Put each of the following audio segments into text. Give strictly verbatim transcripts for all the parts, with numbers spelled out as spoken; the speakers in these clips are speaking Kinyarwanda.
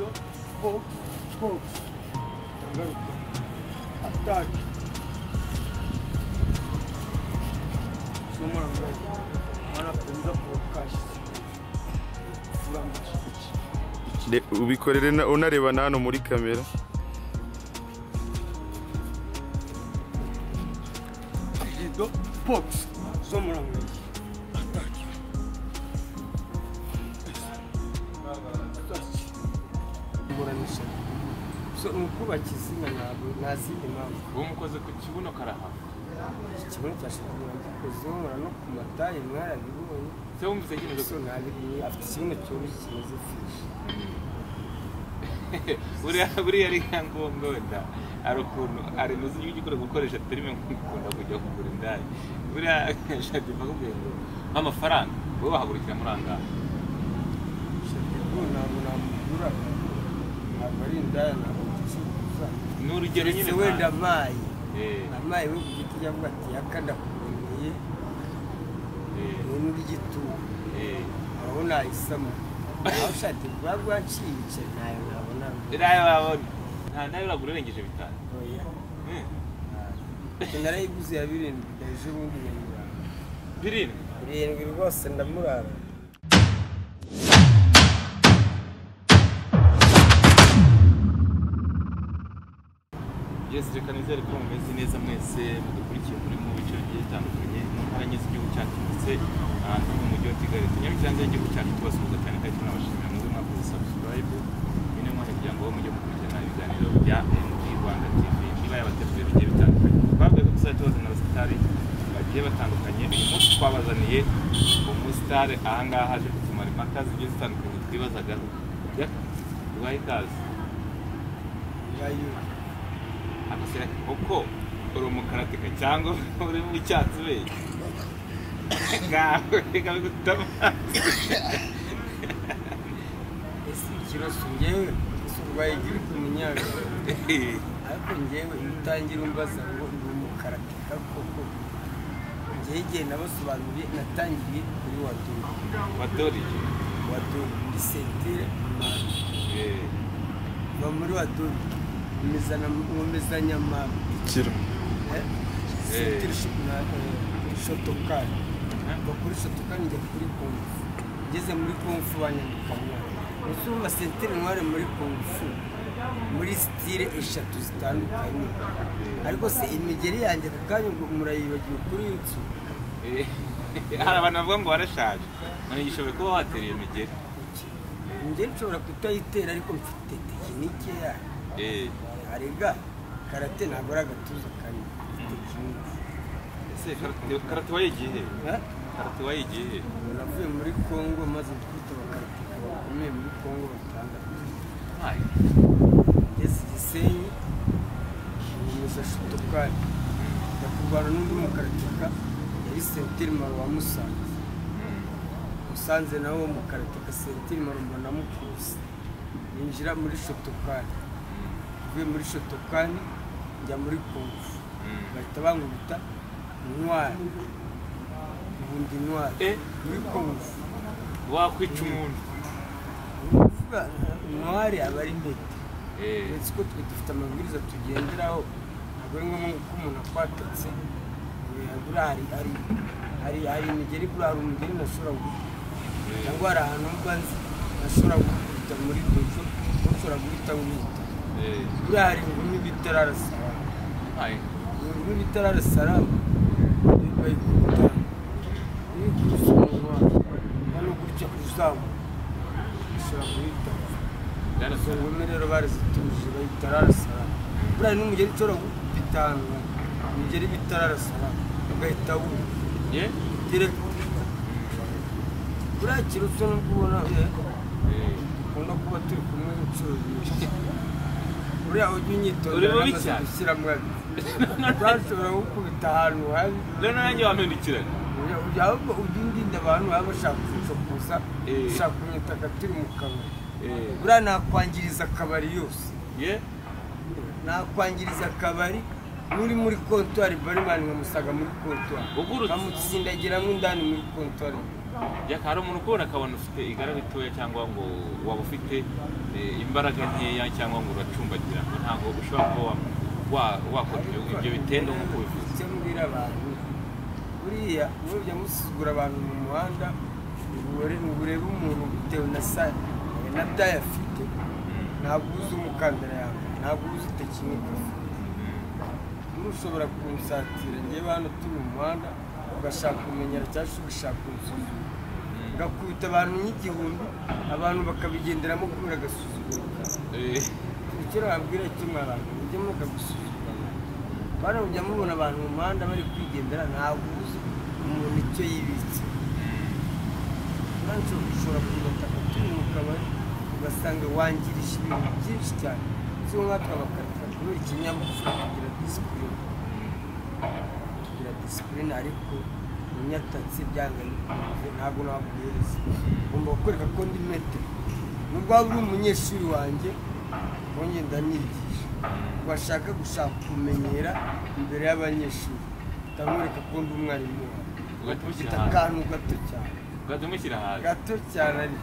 Lido, Fox, Fox. Attack. Someone one of them the podcast. Ubikorere unareba hano muri kamera. Lido, Fox. Someone attack. So nuko bakizina nabo nazindi mpamvu uwo mukoze ku kibuno karaha ikibuno cyashobora kuzumura no ku mataye mwarabibonye se wumvise kintu so nabiri afite ikibuno cyoroshye kimeze fishi buriya buriya ari ngombwa wenda ari ukuntu ari muzi y'igikora gukoresha terime nk'ukunda kujya kugura indaya buriya shati bakubwiye ngo amafaranga wowe bahagurikira muri anga shati ntabwo namugura ntabwo ari indaya ntabwo n'urugero nyine wenda amayi amayi we kugiti yavuga ati yakanda kuboneye n'urigituba aho nahisamo aho shati rwagwanciye nayo nabona nayo babona nta nayo uragurengeje bitanu narayiguze ya birindwi ejo bundi nyamura birindwi birindwi rwose ndamurara Yes, reka nizere ko mumeze neza mwese mudukurikiye muri mu bice bigiye bitandukanye mu ntara nyinshi z'igihugu cyacu ndetse n'ahandi mu mujyi wa Kigali tunyabikiranze y'igihugu cyacu tubasuhuza cyane kandi tunabashimira muze mwakoze subscribe nyine mwanya kugira ngo mujye mukurikirana ibiganiro bya M D Rwanda T V niba yabateguriye bigiye bitandukanye twabwiye ko tuzajya tubazanira abasitari bagiye batandukanye uyu munsi twabazaniye umusitari ahangaha aje kutumara impaka zigiye zitandukanye twibazagaho ubaye ikaze akasira uko uri umukaratika cyangwa uri mu cyatsi we ngaho reka bigutama ese ikibazo ngewe surwaye giri kumunyaga ariko ngewe utangira umbaza ngo ndi umukaratika koko ngege nabasobanuriye natangiriye kuri waduri waduri waduri ni sentire eh no muri waduri mizana mumezanya ma kiro eh sentire shipna shotokani bakuri shotokani njya kuri konfu ngeze muri konfu banyandikamwa usuma sentire ntware muri konfu muri style eshatu zitandukanye ariko se imigeri yanjye kukanye ngo murayibagiye kuri yutsu eh hari abantu bavuga ngo warashaje none gishoboye kuba watereye imigeri imigeri nshobora kutayitera ariko mfite tekinike ya eh arega karate ntabwo ari agatuza kane ese karate wayigiye eh karate wayigiye navuye muri Kongo maze twita bakarate bakomeye muri Kongo batandatu hai yes Gisenyi umusa shotokani yakubana n'undi mukaratika yari sentire maro wa Musanze Musanze nawo mukaratika sentire maro mbona mukuse ninjira muri shotokani vuye muri shotokani njya muri konfu bahita bangubita ntwari ubundi ntwari eh muri konfu wakwica umuntu uvuga ntwari aba ari mbete eh ndetse ko twe dufite amabwiriza tugenderaho ntabwo ari ngombwa ko umuntu akwatatse burari ari ari ari imigeri burari umugeri nashobora guhita cyangwa hari ahantu mba nzi nashobora guhita muri dojo nashobora guhita wita burari ngumi bitarara salama hai ngumi bitarara salama bayikuta ni kusoma hano gutya kuzamu nashobora guhita dana so ngumi rero barizituje bayitarara salama burari n'umugeri nshobora gupitanga umugeri bitarara salama ugahita wu ye direct burari kirutse no kubona eh ukunda kuba turi kumwe n'inshuro nyinshi uriya ujya unyitondera amaze gushyira mwabi urashobora gukubita ahantu habi rero nanjye wampindukiranye ahubwo ujya undinda abantu baba bashaka kunshokoza ushaka kunyitaka turi mu kabari buriya nakwangiriza akabari yose ye nakwangiriza akabari muri muri kontwari barimani nkamusaga muri kontwari nkamutsindagira nk'indani muri kontwari yakara umuntu ukubona akabona ufite igara ritoya cyangwa ngo waba ufite imbaraga nkeya cyangwa ngo uracumbagira ngo ntabwo ushobora kuba wakora ibyo bitendo nk'uko bivuze. icyo mbwira abantu buriya burya musuzugura abantu mu muhanda ureba umuntu bitewe na sa na taye afite, ntabwo uzi umukandara yawe, ntabwo uzi tekinike afite. Ushobora kumusatira njyewe hano turi mu muhanda ugashaka kumenyera cyangwa ugashaka kumusuzuma ugakubita abantu nk'igihumbi, abantu bakabigenderamo kubera agasuzuguro kawe. icyo nababwira cyo mwabantu mujye mukagusuzugura, bana mujya mubona abantu mu muhanda bari kwigendera, ntabwo uzi umuntu icyo yibitse. nanjye ushobora kumenya turi mu kabari ugasanga wangirije ibintu byinshi cyane, si wo mwaka bakareka kubera ikinyabupfura kugira disipurine kugira disipurine ariko unyatatse byanga bikunze ntabwo naguhereza. Ugomba kukwereka ko ndi metero, nubwo waba uri umunyeshuri wanjye wongeye ndanigisha, bashaka gushaka kumenyera imbere y'abanyeshuri utamwereka ko ndi umwarimu wawe, ufite akantu gato cyane ugatumukira hasi gato cyane ari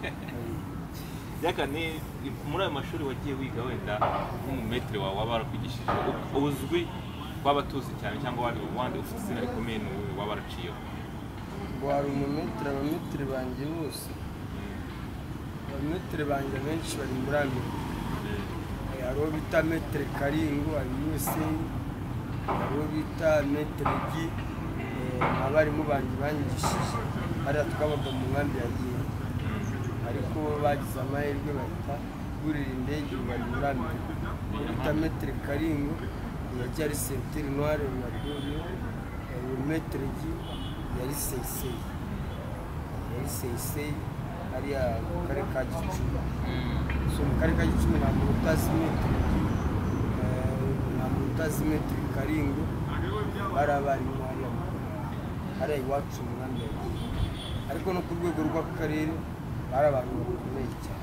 yaka ni muri ayo mashuri wagiye wiga wenda nk'umumetero wawe waba warakwigishije uzwi waba tuzi cyane cyangwa wandi ufite izina rikomeye waba waraciyeho? ngo hari umumetero, abametero banjye bose abametero banjye benshi bari muri Amerika. hari uwo bita metero Karingo, hari U S A, hari uwo bita metero Gi, abarimu banjye banyigishije hariya twabaga mu nkambi ya Gihe, ariko bagize amahirwe bahita gurira indege bari muri Amerika. bita metero Karingo yagiye ari sentire noire na Dorio, metero Gi yari Seisei, yari Seisei hariya mu karere ka Gicumbi. so mu karere ka Gicumbi nta muntu utazi metero Gi, nta muntu utazi metero Karingo, bari abarimu hariya hariya iwacu mu nkambi ya Gihe, ariko no ku rwego rw'akarere bari abantu bakomeye cyane.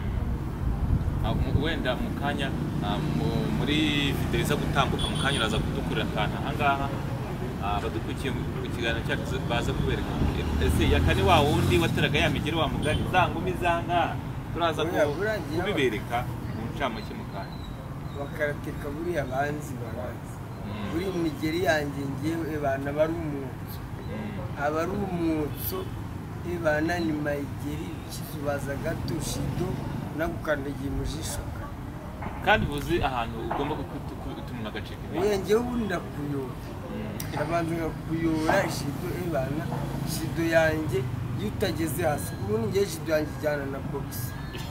wenda mu kanya muri video iza gutambuka mu kanya uraza kudukurira akantu ahangaha badukurikiye mu kiganiro cyacu baza kubereka ese yakani wa wundi wateraga ya migeri wa mugani zangumi zanga turaza kubibereka mu ncamake mu kanya bakarateka buriya banzi barazi buri migeri yanjye ngewe bana bari umutso abari umutso ibana ni mayigeri kizubaza gato shido nagukandagiye mu jisho kandi buzi ahantu ugomba kutumuna agacika ibintu ngewe ubundi ndakuyora ndabanza ngakuyora shido ibana shido yanjye iyo utageze hasi ubundi ngewe shido yanjye ijyana na bogisi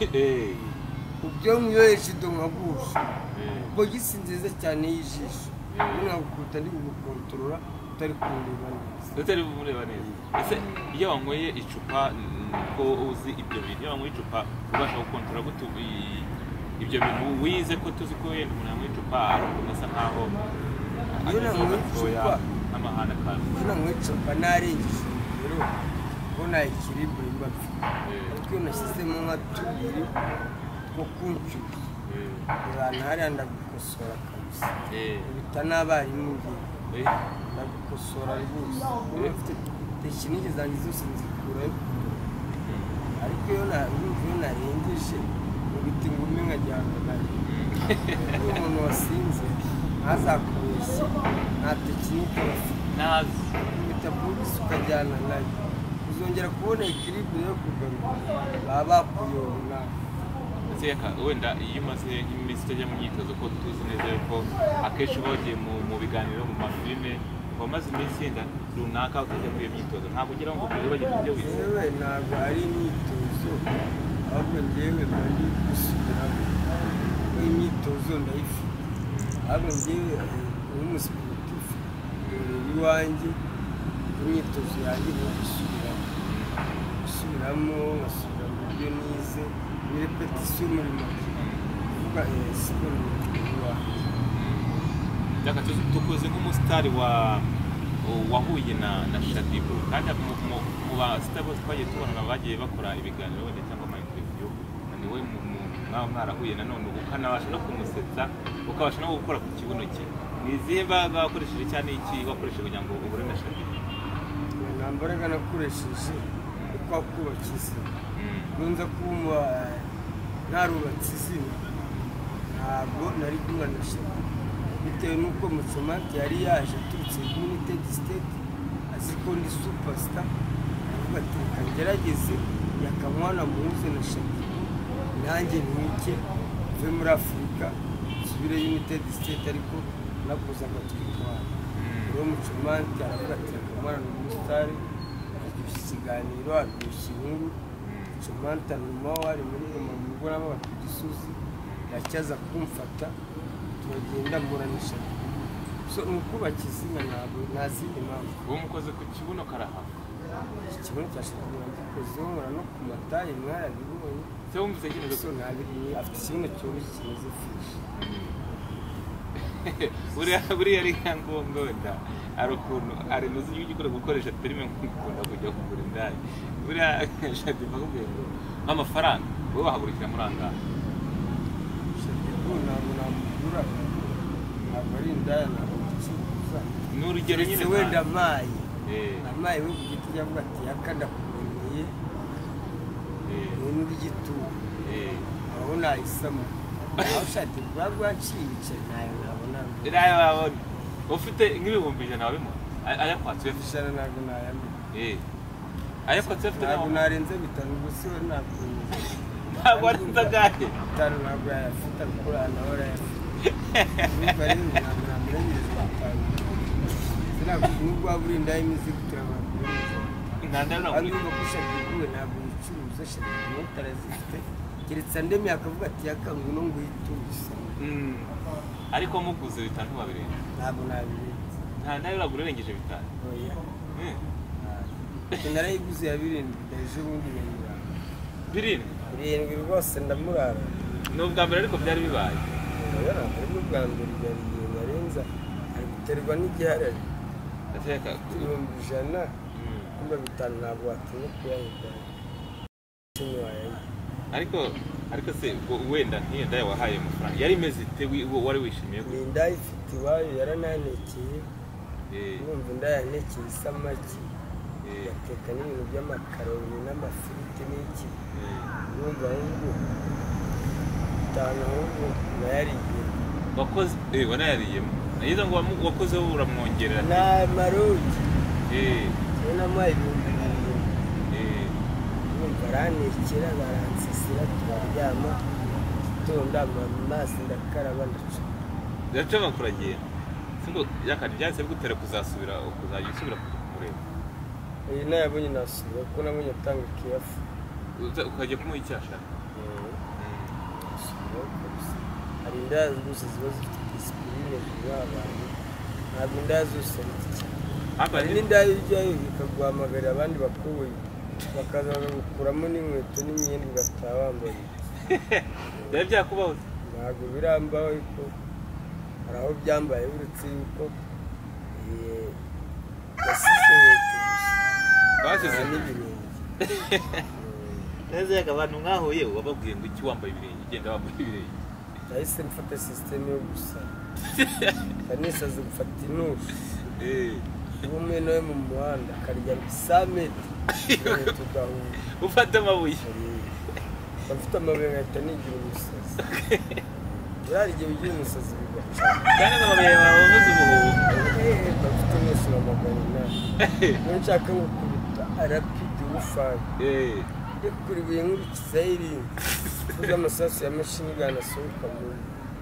ubyo mwiyoye shido nkagusha bogisi nziza cyane y'ijisho nkagukuta ndi kugukontorora utari kumureba neza utari kumureba neza. ese iyo wanyweye icupa ko uzi ibyo bintu, iyo wanyweye icupa ubasha gukontorora gute ibyo bintu wize ko tuzi ko yenda umuntu yanywa icupa asa nkaho iyo nanywa icupa n'amahane kandi iyo nanywa icupa narengeje rero ko nta ekiribure mba mfite, ariko iyo nashyizemo nka tubiri two kunshyushya abantu hariya ndagukosora kabisa bita n'abarimu ngewe ndagukosora rwose uba mfite tekinike zanjye zose nzikurayo, ariko iyo narengeje ubita ingumi nkajyana nayo. iyo umuntu wasinze ntazakubeshye nta tekinike bafite nazi ubita bogisi ukajyana nayo, uzongera kubona ekiribure yo kugaruka baba bakuyora nawe. wenda iyo umaze nk'iminsi utajya mu myitozo ko tuzi neza yuko akenshi uba wagiye mu biganiro mu mafilime wamaze iminsi yenda runaka utajya muri iyo myitozo, ntabwo ugira ngo wibagirwe ibyo wize? yewe ntabwo ari imyitozo ahubwo ngewe bari gusubiramo imyitozo ndayifite, ahubwo ngewe nk'umusiporutifu iwanjye imyitozo yanjye ni gusubiramo gusubiramo ngasubira mu byo nize ni repetisiyo muri make kuvuga siporo iwanjye. Reka tukuze nk'umusitari wahuye na Shadibu, kandi mu basitari bose twagiye tubona bagiye bakora ibiganiro wenda cyangwa ama interview, ni we mwaba mwarahuye nanone ukanabasha no kumusetsa ukabasha no gukora ku kibuno cye, ni izihe bakoresheje cyane iki wakoresheje kugira ngo uhure na Shadibu? nta mbaraga nakoresheje kwa kubaka izina nunza kuba narubatse izina ntabwo nari kunganisha bitewe n'uko Muchomante yari yaje aturutse United State azi ko ndi superstar avuga ati kangerageze yakamwana muze na Shakibu nanjye ntike ve muri Afurika subire United State ariko nakuza amatwitwara rero Muchomante aravuga ati yakamwana n'umusitari ikiganiro aryoshye inkuru Muchomante nyuma wari muri mu rugo n'abatugisozi yacyaza kumfata turagenda muranisha so nukubaka izina ntabwo nazindi mpamvu uwo mukoze ku kibuno karahafa ikibuno cyashaka gikozeho nkora no ku matayi mwarabibonye se wumvise kineze so ntabiri afite ikibuno cyoroshye kimeze fishi buriya buriya ari ngombwa wenda ari ukuntu ari nuzi y'igikora gukoresha terime nk'ukunda kujya kugura indaya buriya shati bakubwiye ngo amafaranga wowe wahagurikira muri angahe ntabwo namugura ntabwo ari indaya ntabwo gucuruza ni urugero nyine wenda amayi amayi we ku giti yavuga ati yakanda kuboneye ni n'urugituro aho nahisamo aho ushaka kuba rwaciye ibice ntayo nabona nayo wabona ufite nk'ibihumbi ijana wabimona ayakwatse ufite ijana ntabwo nayamenya ayakwatse ufite ntabwo narenze bitanu gusa we ntabwo ntabwo warenze agahe bitanu ntabwo yayafite kuri aha nawe arayafite niba rero ntabwo namurengereza bitanu nubwo waba uri indayi imizigo turabaguririza ariko niba ushaka iguwe ntabwo yicuruza shaka inoti arazifite keretse andemi akavuga ati yakangu no ngo uyituze ariko muguze bitanu babirenze ntabwo nabirenze nta nayo uragura urengeje bitanu oya narayiguze ya birindwi ejo bundi birindwi birindwi birindwi rwose ndamurara ni ubwa mbere ariko byari bibaye oya ntabwo ari ubwa mbere byari igihe narenza ari guterwa n'igiharari ndashaka ibihumbi ijana kumva bitanu ntabwo watinya kuyahindana icumi wayayiha ariko ariko se wenda nk'iyo ndaya wahaye amafaranga yari imeze ite wari wishimiye ni indaya ifite iwayo yarananekeye numva indaya yanekeye isamaki yateka n'ibintu by'amakaroni n'amafiriti n'iki numva ahubwo bitanu ahubwo nayariyemo wakoze eh wanayariyemo nayiza ngo wakoze wowe uramwongerera na marogi eh namuhaye ibihumbi birindwi eh numva aranekera baransisira turaryama tonda amazi ndakaraba ndaca ndaca bakuragiye singo yakandi byase bigutera kuzasubira kuzajya usubira kureba iyi nayabonye nasubira kuko nabonye atanga kiyafu ukajya kumuha icyasha hari indaya zose ziba zifite disipurine kuri abantu ntabwo indaya zose hari n'indaya ujyayo bikaguhamagarira abandi bakuwe bakaza bagakuramo n'inkweto n'imyenda ugataha wambaye byari byakubaho ntabwo birambaho ariko hari aho byambaye uretse yuko yasize inkweto basize n'ibirenge neza yaga abantu mwahuye wababwiye ngo iki wambaye ibirenge genda wambaye ibirenge nahise mfata system yo gusa kanisaze gufata intushi eh ubumwe no mu muhanda akarya bisamete tugahura ufata amabuye bafite amabuye ngahita nigira umusazi yari igihe ugiye umusazi bigaca kandi amabuye bavuze ubuhubu bafite mwese bamagana nawe nshaka ngo kubita arapide ubufani kuri ibuye nkurikiza irindi kuko amasasu ya mashini gana asohoka muri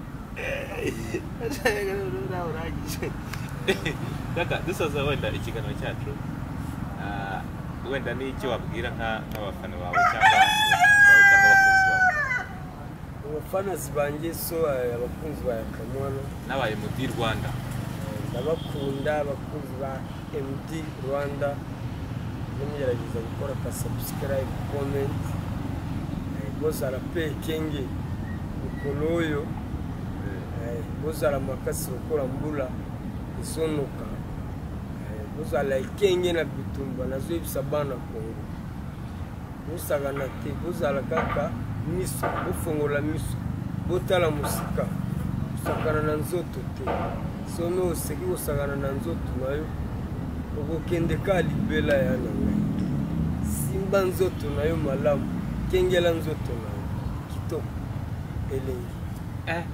kaka dusoza wenda ikiganiro cyacu wenda ni icyo wabwira nk'abafana bawe cyangwa abakunzi bawe abafana zibangiye so abakunzi ba Yakamwana n'abaye M D Rwanda ndabakunda abakunzi ba M D Rwanda mugerageza gukora ka subscribe comment bozara pe kenge ukoloyo bozara makasi ukora mbula isonoka bozala ikenge na bitumba nazo ibisabana kongo busagana te bozala kaka miso bufungola miso botala musika usagana na nzoto te sono oseki usagana na nzoto nayo ukokende ka libela yana ngai Bamba nzoto nayo malamu. Kengela nzoto nayo. Kitoko. Elengi. Eh.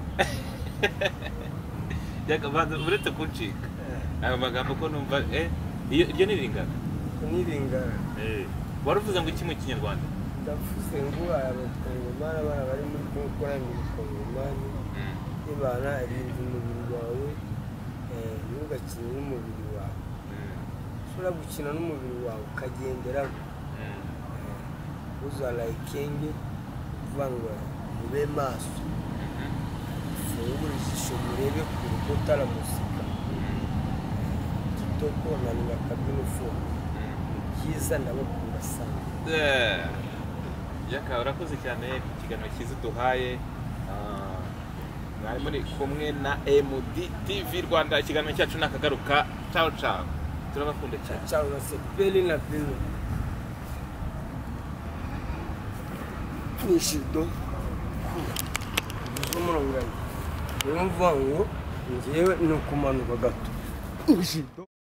Yakabanza uretse kuncika. Aba magambo ko numva eh iyo ni ringana. Ni ringana. Eh. Waruvuze ngo iki mu Kinyarwanda? Ndavuze ngo abakongomani bana bari muri gukora ibikongomani. Ibana arinze umubiri wawe eh ntugakine n'umubiri wawe. Ushobora gukina n'umubiri wawe ukagendera uza like vangwa mube maso. Fungura ijisho murebe ku rukuta la musika. Kitoko na Nyakabino fo. Kiza ndabakunda sana. Eh. Yaka urakoze cyane ku kiganiro cyiza duhaye. Mwari muri kumwe na M D T V Rwanda, ikiganiro cyacu nakagaruka. Ciao ciao. Turabakunda cyane. Ciao na sepeli na pino. Nishido. Umuronganya. Niyo mvuga ngo ngewe ni ukumanuka gato. Nishido.